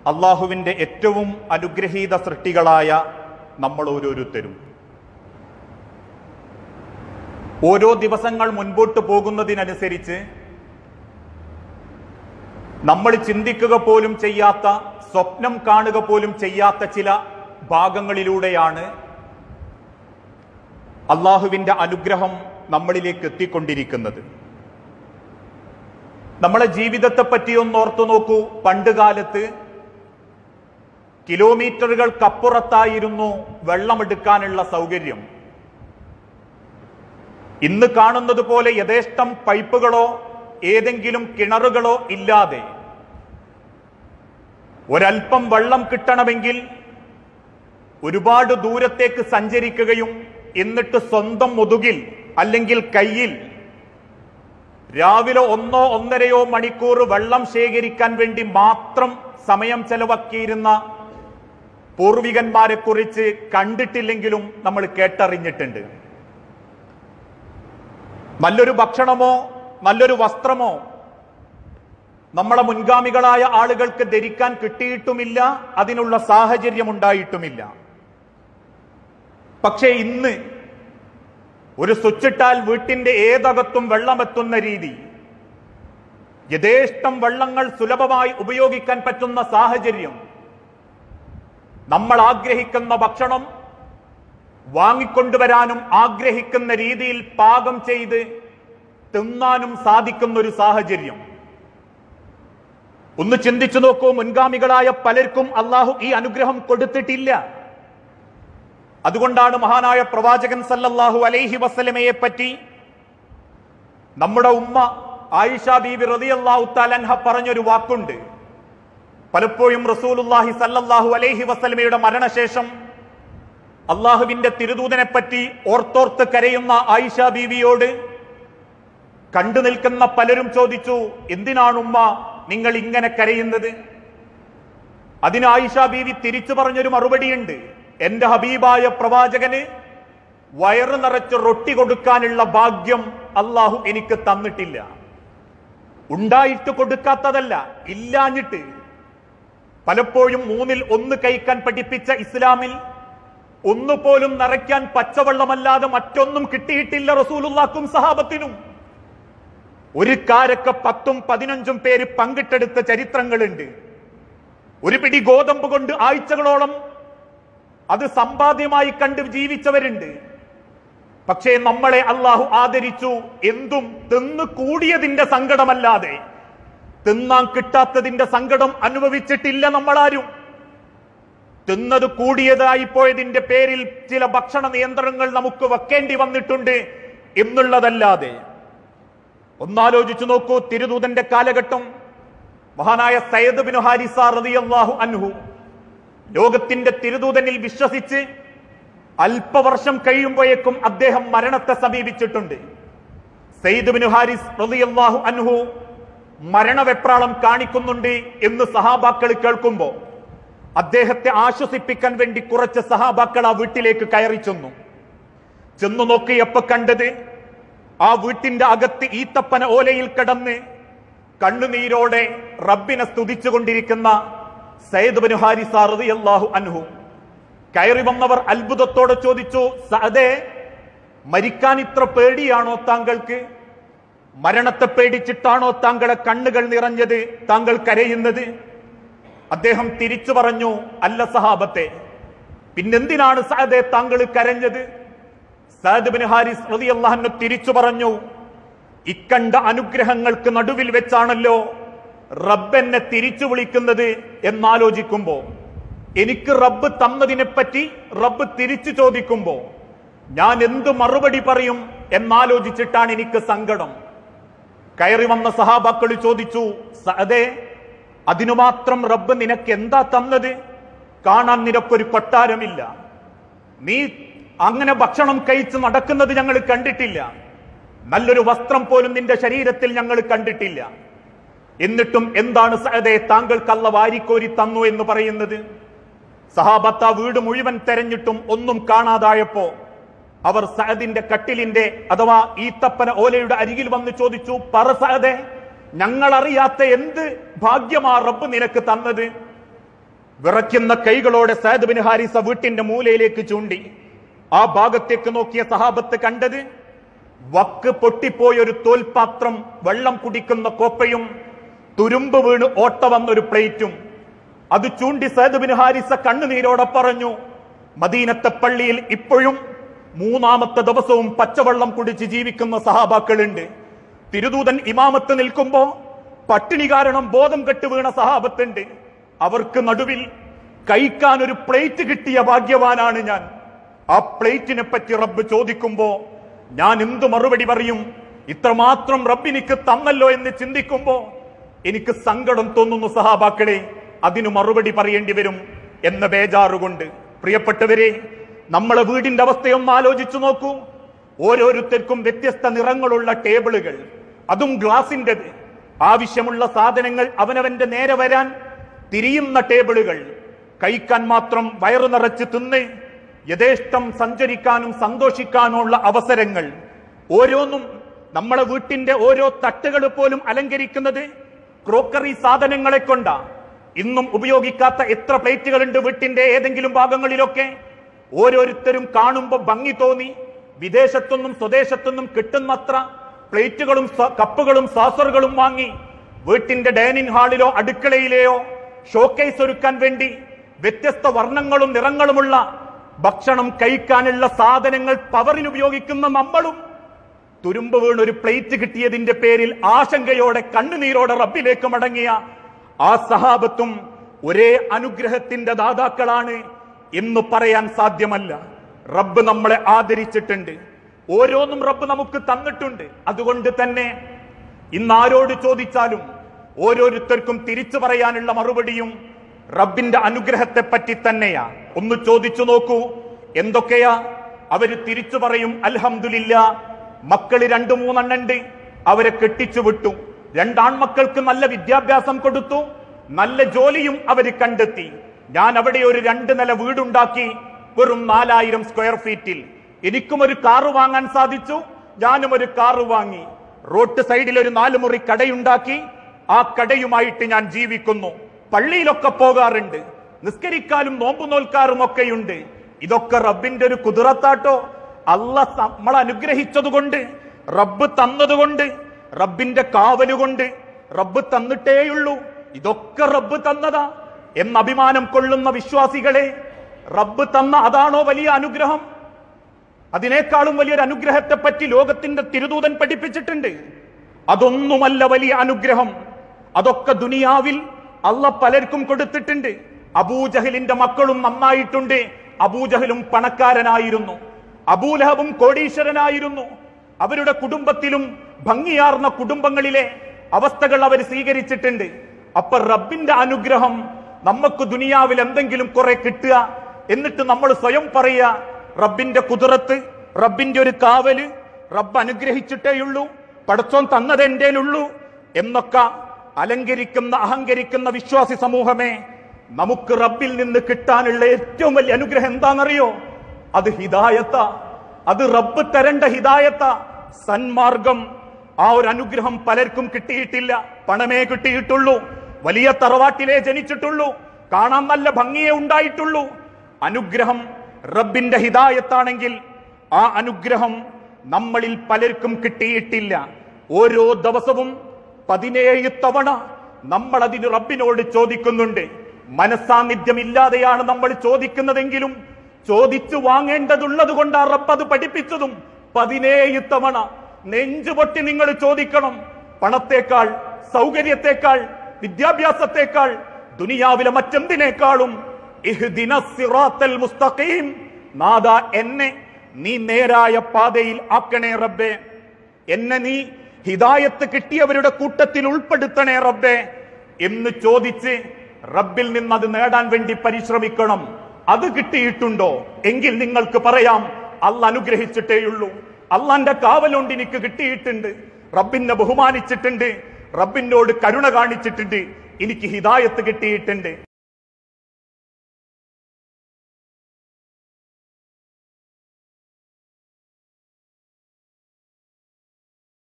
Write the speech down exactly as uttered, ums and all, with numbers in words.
അള്ളാഹുവിൻ്റെ ഏറ്റവും അനുഗ്രഹീത സൃഷ്ടികളായ നമ്മൾ ഓരോരുത്തരും ഓരോ ദിവസങ്ങൾ മുൻപോട്ട് പോകുന്നതിനനുസരിച്ച് നമ്മൾ ചിന്തിക്കുക പോലും ചെയ്യാത്ത, സ്വപ്നം കാണുക പോലും ചെയ്യാത്ത ചില ഭാഗങ്ങളിലൂടെയാണ് അള്ളാഹുവിൻ്റെ അനുഗ്രഹം നമ്മളിലേക്ക് എത്തിക്കൊണ്ടിരിക്കുന്നത്. നമ്മളെ ജീവിതത്തെ പറ്റി ഒന്ന് ഓർത്തു നോക്കൂ. പണ്ട് കാലത്ത് കിലോമീറ്ററുകൾക്കപ്പുറത്തായിരുന്നു വെള്ളമെടുക്കാനുള്ള സൗകര്യം. ഇന്ന് കാണുന്നത് പോലെ യഥേഷ്ടം പൈപ്പുകളോ ഏതെങ്കിലും കിണറുകളോ ഇല്ലാതെ ഒരൽപ്പം വെള്ളം കിട്ടണമെങ്കിൽ ഒരുപാട് ദൂരത്തേക്ക് സഞ്ചരിക്കുകയും എന്നിട്ട് സ്വന്തം മുതുകിൽ അല്ലെങ്കിൽ കയ്യിൽ രാവിലെ ഒന്നോ ഒന്നരയോ മണിക്കൂർ വെള്ളം ശേഖരിക്കാൻ വേണ്ടി മാത്രം സമയം ചെലവാക്കിയിരുന്ന പൂർവികന്മാരെ കുറിച്ച് കണ്ടിട്ടില്ലെങ്കിലും നമ്മൾ കേട്ടറിഞ്ഞിട്ടുണ്ട്. നല്ലൊരു ഭക്ഷണമോ നല്ലൊരു വസ്ത്രമോ നമ്മളെ മുൻഗാമികളായ ആളുകൾക്ക് ധരിക്കാൻ കിട്ടിയിട്ടുമില്ല, അതിനുള്ള സാഹചര്യം ഉണ്ടായിട്ടുമില്ല. പക്ഷേ ഇന്ന് ഒരു സ്വിച്ചിട്ടാൽ വീട്ടിന്റെ ഏതകത്തും വെള്ളമെത്തുന്ന രീതി, യഥേഷ്ടം വെള്ളങ്ങൾ സുലഭമായി ഉപയോഗിക്കാൻ പറ്റുന്ന സാഹചര്യം, നമ്മൾ ആഗ്രഹിക്കുന്ന ഭക്ഷണം വാങ്ങിക്കൊണ്ടുവരാനും ആഗ്രഹിക്കുന്ന രീതിയിൽ പാകം ചെയ്ത് തിന്നാനും സാധിക്കുന്ന ഒരു സാഹചര്യം. ഒന്ന് ചിന്തിച്ചു നോക്കൂ, മുൻഗാമികളായ പലർക്കും അള്ളാഹു ഈ അനുഗ്രഹം കൊടുത്തിട്ടില്ല. അതുകൊണ്ടാണ് മഹാനായ പ്രവാചകൻ സല്ലല്ലാഹു അലൈഹി വസല്ലമയെ പറ്റി നമ്മുടെ ഉമ്മ ആയിഷ ബീബി റളിയല്ലാഹു തആല അൻഹ പറഞ്ഞൊരു വാക്കുണ്ട്. പലപ്പോഴും റസൂലുള്ളാഹി സല്ലല്ലാഹു അലൈഹി വസല്ലമയുടെ മരണശേഷം അള്ളാഹുവിന്റെ തിരുദൂതനെ പറ്റി ഓർത്തോർത്ത് കരയുന്ന ആയിഷ ബീവിയോട് കണ്ടു നിൽക്കുന്ന പലരും ചോദിച്ചു, എന്തിനാണ് ഉമ്മ നിങ്ങൾ ഇങ്ങനെ കരയുന്നത്? അതിന് ആയിഷ ബീവി തിരിച്ചു പറഞ്ഞൊരു മറുപടിയുണ്ട്. എന്റെ ഹബീബായ പ്രവാചകന് വയറ് നിറച്ച് റൊട്ടി കൊടുക്കാനുള്ള ഭാഗ്യം അള്ളാഹു എനിക്ക് തന്നിട്ടില്ല. ഉണ്ടായിട്ട് കൊടുക്കാത്തതല്ല, ഇല്ലാഞ്ഞിട്ട്. പലപ്പോഴും മൂന്നിൽ ഒന്ന് കഴിക്കാൻ പഠിപ്പിച്ച ഇസ്ലാമിൽ ഒന്നുപോലും നിറയ്ക്കാൻ പച്ചവെള്ളമല്ലാതെ മറ്റൊന്നും കിട്ടിയിട്ടില്ല റസൂലുള്ളാഹിക്കും സഹാബത്തിനും. ഒരു കാരക്ക പത്തും പതിനഞ്ചും പേര് പങ്കിട്ടെടുത്ത ചരിത്രങ്ങളുണ്ട്. ഒരു പിടി ഗോതമ്പ് കൊണ്ട് ആഴ്ചകളോളം അത് സമ്പാദ്യമായി കണ്ട് ജീവിച്ചവരുണ്ട്. പക്ഷേ നമ്മളെ അള്ളാഹു ആദരിച്ചു. എന്തും തിന്നു കൂടിയതിന്റെ സങ്കടമല്ലാതെ തിന്നാൻ കിട്ടാത്തതിന്റെ സങ്കടം അനുഭവിച്ചിട്ടില്ല നമ്മളാരും. തിന്നത് കൂടിയതായി പോയതിന്റെ പേരിൽ ചില ഭക്ഷണ നിയന്ത്രണങ്ങൾ നമുക്ക് വെക്കേണ്ടി വന്നിട്ടുണ്ട് എന്നുള്ളതല്ലാതെ. ഒന്നാലോചിച്ചു നോക്കൂ, തിരുദൂതന്റെ കാലഘട്ടം. മഹാനായ സയ്യിദ് ബിൻ ഹാരിസ റളിയല്ലാഹു അൻഹു ലോകത്തിന്റെ തിരുദൂതനിൽ വിശ്വസിച്ച് അല്പവർഷം കഴിയുമ്പോഴേക്കും അദ്ദേഹം മരണത്തെ സമീപിച്ചിട്ടുണ്ട്. സയ്യിദ് ബിൻ ഹാരിസ് റളിയല്ലാഹു അൻഹു മരണവെപ്രാളം കാണിക്കുന്നുണ്ട് എന്ന് സഹാബാക്കൾ കേൾക്കുമ്പോൾ അദ്ദേഹത്തെ ആശ്വസിപ്പിക്കാൻ വേണ്ടി കുറച്ച് സഹാബാക്കൾ ആ വീട്ടിലേക്ക് കയറി ചെന്നു. ചെന്നു നോക്കിയപ്പോ കണ്ടത് ആ വീട്ടിന്റെ അകത്ത് ഈത്തപ്പന ഓലയിൽ കിടന്ന് കണ്ണുനീരോടെ റബ്ബിനെ സ്തുതിച്ചുകൊണ്ടിരിക്കുന്ന സയ്യിദ് ബിൻ ഹാരിസ റളിയല്ലാഹു അൻഹു. കയറി വന്നവർ അത്ഭുതത്തോടെ ചോദിച്ചു, സഅദേ, മരിക്കാൻ ഇത്ര പേടിയാണോ താങ്കൾക്ക്? മരണത്തെ പേടിച്ചിട്ടാണോ താങ്കളെ കണ്ണുകൾ നിറഞ്ഞത്, താങ്കൾ കരയുന്നത്? അദ്ദേഹം തിരിച്ചു പറഞ്ഞു, അല്ല സഹാബത്തെ, പിന്നെന്തിനാണ് സഅദേ താങ്കൾ കരഞ്ഞത്? സഅദ് ബിൻ ഹാരിസ് റളിയല്ലാഹു അൻഹു തിരിച്ചു പറഞ്ഞു, ഇക്കണ്ട അനുഗ്രഹങ്ങൾക്ക് നടുവിൽ വെച്ചാണല്ലോ റബ്ബെന്നെ തിരിച്ചു വിളിക്കുന്നത് എന്നാലോചിക്കുമ്പോ, എനിക്ക് റബ്ബ് തന്നതിനെപ്പറ്റി റബ്ബ് തിരിച്ചു ചോദിക്കുമ്പോ ഞാൻ എന്ത് മറുപടി പറയും എന്നാലോചിച്ചിട്ടാണ് എനിക്ക് സങ്കടം. കയറി വന്ന സഹാബാക്കൾ ചോദിച്ചു, സഅദേ, അതിനു മാത്രം റബ്ബ് നിനക്ക് എന്താ തന്നത്? കാണാൻ നിനക്കൊരു കൊട്ടാരമില്ല, നീ അങ്ങനെ ഭക്ഷണം കഴിച്ച് നടക്കുന്നത് ഞങ്ങൾ കണ്ടിട്ടില്ല, നല്ലൊരു വസ്ത്രം പോലും നിന്റെ ശരീരത്തിൽ ഞങ്ങൾ കണ്ടിട്ടില്ല. എന്നിട്ടും എന്താണ് സഅദേ താങ്കൾക്ക് അല്ലാഹു വാരിക്കോരി തന്നു എന്ന് പറയുന്നത്? സഹാബത്ത് ആ വീട് മുഴുവൻ തെരഞ്ഞിട്ടും ഒന്നും കാണാതായപ്പോ അവർ സഅദിന്റെ കട്ടിലിന്റെ അഥവാ ഈത്തപ്പന ഓലയുടെ അരികിൽ വന്ന് ചോദിച്ചു, പറ സഅദേ, ഞങ്ങൾ അറിയാത്ത എന്ത് ഭാഗ്യമാ റബ്ബ് നിനക്ക് തന്നത്? വിറയ്ക്കുന്ന കൈകളോടെ സഅദ് ബിൻ ഹാരിസ വീട്ടിന്റെ മൂലയിലേക്ക് ചൂണ്ടി. ആ ഭാഗത്തേക്ക് നോക്കിയ സഹാബത്ത് കണ്ടത് വക്ക് പൊട്ടിപ്പോയൊരു തോൽപാത്രം, വെള്ളം കുടിക്കുന്ന കോപ്പയും തുരുമ്പ് വീണ് ഓട്ട വന്നൊരു പ്ലേറ്റും. അത് ചൂണ്ടി സഅദ് ബിൻ ഹാരിസ കണ്ണുനീരോടെ പറഞ്ഞു, മദീനത്തെ പള്ളിയിൽ ഇപ്പോഴും മൂന്നാമത്തെ ദിവസവും പച്ചവെള്ളം കുടിച്ച് ജീവിക്കുന്ന സഹാബാക്കളുണ്ട്. തിരുദൂതൻ ഇമാമത്ത് നിൽക്കുമ്പോ പട്ടിണി കാരണം ബോധം കെട്ട് വീണ സഹാബത്തുണ്ട്. അവർക്ക് നടുവിൽ കഴിക്കാൻ ഒരു പ്ലേറ്റ് കിട്ടിയ ഭാഗ്യവാനാണ് ഞാൻ. ആ പ്ലേറ്റിനെ പറ്റി റബ്ബ് ചോദിക്കുമ്പോ ഞാൻ എന്തു മറുപടി പറയും? ഇത്രമാത്രം റബ്ബിനിക്ക് തന്നല്ലോ എന്ന് ചിന്തിക്കുമ്പോ എനിക്ക് സങ്കടം തോന്നുന്നു സഹാബാക്കളെ. അതിനു മറുപടി പറയേണ്ടി വരും എന്ന ബേജാറുകൊണ്ട്. പ്രിയപ്പെട്ടവരെ, നമ്മളെ വീടിന്റെ അവസ്ഥയൊന്ന് ആലോചിച്ചു നോക്കൂ. ഓരോരുത്തർക്കും വ്യത്യസ്ത നിറങ്ങളുള്ള ടേബിളുകൾ, അതും ഗ്ലാസിൻ്റെത്. ആവശ്യമുള്ള സാധനങ്ങൾ അവനവന്റെ നേരെ വരാൻ തിരിയുന്ന ടേബിളുകൾ, കഴിക്കാൻ മാത്രം വയറു നിറച്ച് തിന്ന് യഥേഷ്ടം സഞ്ചരിക്കാനും സന്തോഷിക്കാനുമുള്ള അവസരങ്ങൾ. ഓരോന്നും നമ്മളെ വീട്ടിന്റെ ഓരോ തട്ടുകൾ പോലും അലങ്കരിക്കുന്നത് ക്രോക്കറി സാധനങ്ങളെ കൊണ്ടാ. ഇന്നും ഉപയോഗിക്കാത്ത എത്ര പ്ലേറ്റുകളുണ്ട് വീട്ടിന്റെ ഏതെങ്കിലും ഭാഗങ്ങളിലൊക്കെ. ഓരോരുത്തരും കാണുമ്പോൾ ഭംഗി തോന്നി വിദേശത്തുനിന്നും സ്വദേശത്തുനിന്നും കിട്ടുന്നത്ര പ്ലേറ്റുകളും കപ്പുകളും സാസറുകളും വാങ്ങി വീട്ടിന്റെ ഡൈനിങ് ഹാളിലോ അടുക്കളയിലെയോ ഷോക്കേസ് ഒരുക്കാൻ വേണ്ടി വ്യത്യസ്ത വർണ്ണങ്ങളും നിറങ്ങളുമുള്ള ഭക്ഷണം കഴിക്കാനുള്ള സാധനങ്ങൾ പവറിന് ഉപയോഗിക്കുന്ന നമ്മളും തുരുമ്പ് വീണ് ഒരു പ്ലേറ്റ് കിട്ടിയതിന്റെ പേരിൽ ആശങ്കയോടെ കണ്ണുനീരോടെ റബ്ബിലേക്ക് മടങ്ങിയ ആ സഹാബത്തും ഒരേ അനുഗ്രഹത്തിന്റെ ദാതാക്കളാണ് എന്ന് പറയാൻ സാധ്യമല്ല. റബ്ബ് നമ്മളെ ആദരിച്ചിട്ടുണ്ട്, ഓരോന്നും റബ്ബ് നമുക്ക് തന്നിട്ടുണ്ട്. അതുകൊണ്ട് തന്നെ ഇന്നാരോട് ചോദിച്ചാലും ഓരോരുത്തർക്കും തിരിച്ചു പറയാനുള്ള മറുപടിയും റബ്ബിന്റെ അനുഗ്രഹത്തെ പറ്റി തന്നെയാ. ഒന്ന് ചോദിച്ചു നോക്കൂ, എന്തൊക്കെയാ അവര് തിരിച്ചു പറയും? അൽഹംദുലില്ലാ, മക്കള് രണ്ടു മൂന്നെണ്ണുണ്ട്, അവരെ കെട്ടിച്ചു വിട്ടു. രണ്ടാൺമക്കൾക്ക് നല്ല വിദ്യാഭ്യാസം കൊടുത്തു, നല്ല ജോലിയും അവര് കണ്ടെത്തി. ഞാൻ അവിടെ ഒരു രണ്ട് നില വീടുണ്ടാക്കി, വെറും നാലായിരം സ്ക്വയർ ഫീറ്റിൽ. എനിക്കും ഒരു കാറ് വാങ്ങാൻ സാധിച്ചു, ഞാനും ഒരു കാറ് വാങ്ങി. റോഡ് സൈഡിൽ ഒരു നാല് മുറി കടയുണ്ടാക്കി, ആ കടയുമായിട്ട് ഞാൻ ജീവിക്കുന്നു. പള്ളിയിലൊക്കെ പോകാറുണ്ട്, നിസ്കരിക്കാനും നോമ്പു നോൽക്കാറും ഒക്കെയുണ്ട്. ഇതൊക്കെ റബ്ബിന്റെ ഒരു കുതിറത്താട്ടോ. അല്ല നമ്മളെ അനുഗ്രഹിച്ചതുകൊണ്ട്, റബ്ബ് തന്നതുകൊണ്ട്, റബ്ബിന്റെ കാവലുകൊണ്ട്. റബ്ബ് തന്നിട്ടേയുള്ളൂ, ഇതൊക്കെ റബ്ബ് തന്നതാ എന്ന അഭിമാനം കൊള്ളുന്ന വിശ്വാസികളെ, റബ്ബ് തന്ന അതാണോ വലിയ അനുഗ്രഹം? അതിനേക്കാളും വലിയൊരു അനുഗ്രഹത്തെ പറ്റി ലോകത്തിന്റെ തിരുദൂതൻ പഠിപ്പിച്ചിട്ടുണ്ട്. അതൊന്നുമല്ല വലിയ അനുഗ്രഹം. അതൊക്കെ ദുനിയാവിൽ അള്ള പലർക്കും കൊടുത്തിട്ടുണ്ട്. അബൂജഹലിന്റെ മക്കളും നന്നായിട്ടുണ്ട്. അബൂജഹലും പണക്കാരനായിരുന്നു, അബൂലഹബും കോടീശ്വരനായിരുന്നു. അവരുടെ കുടുംബത്തിലും ഭംഗിയാർന്ന കുടുംബങ്ങളിലെ അവസ്ഥകൾ അവർ സ്വീകരിച്ചിട്ടുണ്ട്. അപ്പൊ റബ്ബിന്റെ അനുഗ്രഹം നമുക്ക് ദുനിയാവിൽ എന്തെങ്കിലും കുറെ കിട്ടുക, എന്നിട്ട് നമ്മൾ സ്വയം പറയുക റബ്ബിന്റെ കുതിറത്ത്, റബ്ബിന്റെ ഒരു കാവല്, റബ്ബ് അനുഗ്രഹിച്ചിട്ടേയുള്ളൂ, പടച്ചോൻ തന്നത് എന്റേലുള്ളൂ എന്നൊക്കെ അലങ്കരിക്കുന്ന അഹങ്കരിക്കുന്ന വിശ്വാസി സമൂഹമേ, നമുക്ക് റബ്ബിൽ നിന്ന് കിട്ടാനുള്ള ഏറ്റവും വലിയ അനുഗ്രഹം എന്താണെന്നറിയോ? അത് ഹിദായത്ത. അത് റബ്ബ് തരേണ്ട ഹിദായത്ത, സന്മാർഗം. ആ ഒരു അനുഗ്രഹം പലർക്കും കിട്ടിയിട്ടില്ല. പണമേ കിട്ടിയിട്ടുള്ളൂ, വലിയ തറവാട്ടിലേ ജനിച്ചിട്ടുള്ളൂ, കാണാൻ നല്ല ഭംഗിയേ ഉണ്ടായിട്ടുള്ളൂ. അനുഗ്രഹം റബ്ബിന്റെ ഹിദായത്താണെങ്കിൽ ആ അനുഗ്രഹം നമ്മളിൽ പലർക്കും കിട്ടിയിട്ടില്ല. ഓരോ ദിവസവും പതിനേഴ് തവണ നമ്മൾ അതിന് റബ്ബിനോട് ചോദിക്കുന്നുണ്ട്. മനസ്സാന്നിധ്യമില്ലാതെയാണ് നമ്മൾ ചോദിക്കുന്നതെങ്കിലും ചോദിച്ചു വാങ്ങേണ്ടതുള്ളത് കൊണ്ട് ആ റബ്ബ് അത് പഠിപ്പിച്ചതും പതിനേഴ് തവണ നെഞ്ചുപൊട്ടി നിങ്ങൾ ചോദിക്കണം. പണത്തേക്കാൾ, സൗകര്യത്തെക്കാൾ, വിദ്യാഭ്യാസത്തെക്കാൾ, ദുനിയാവിലെ മറ്റെന്തിനേക്കാളും ഇഹ്ദിനസ് സിറാത്തൽ മുസ്തഖീം, നാദാ എന്നെ നീ നേരായ പാതയിൽ ആക്കണേ റബ്ബേ, എന്നെ നീ ഹിദായത്ത് കിട്ടിയവരുടെ കൂട്ടത്തിൽ ഉൾപ്പെടുത്തണേ റബ്ബേ എന്ന് ചോദിച്ച് റബ്ബിൽ നിന്ന് അത് നേടാൻ വേണ്ടി പരിശ്രമിക്കണം. അത് കിട്ടിയിട്ടുണ്ടോ എങ്കിൽ നിങ്ങൾക്ക് പറയാം അല്ല അനുഗ്രഹിച്ചിട്ടേയുള്ളൂ, അള്ളാന്റെ കാവലുകൊണ്ട് എനിക്ക് കിട്ടിയിട്ടുണ്ട്, റബ്ബിനെ ബഹുമാനിച്ചിട്ടുണ്ട്, റബ്ബിനോട് കരുണ കാണിച്ചിട്ടുണ്ട്, എനിക്ക് ഹിദായത്ത് കിട്ടിയിട്ടുണ്ട്.